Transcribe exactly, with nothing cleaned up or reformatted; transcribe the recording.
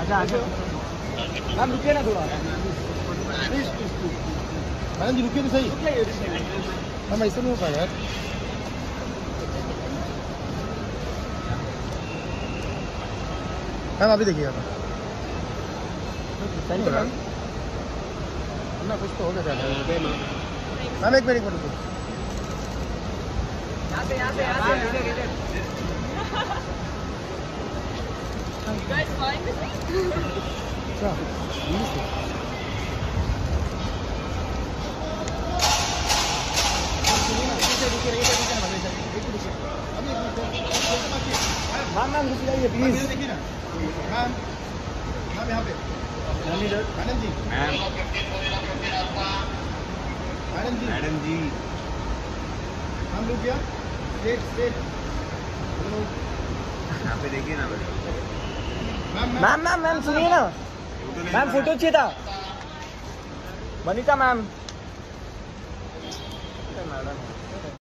Ma'am रुकिए ना थोड़ा प्लीज। मैडम जी रुकिए तो सही। मैम ऐसे नहीं होता यार। मैम अभी देखिएगा मैम ना कुछ तो हो गया मैम। एक मिनट एक मिनट यहाँ पे यहाँ पे यहाँ पे अच्छा मैम मैम रुक जाइए प्लीज। देखिए ना मैम मैम यहाँ पे madam ji ma'am madam ji madam ji हम लोग क्या स्ट्रेट स्ट्रेट यहाँ पे देखिए ना मैम मैम मैम सुनिए ना मैम फोटो चाहिए था बनीता मैम मैडम